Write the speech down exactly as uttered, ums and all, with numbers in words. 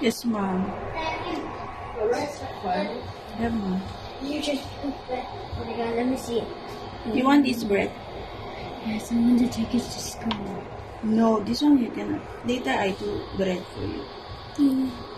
Yes, ma'am. Yeah, ma'am. You just put that. Oh my god, let me see. You want this bread? Yes, I want to take it to school. No, this one you cannot. Later I do bread for you. Mm.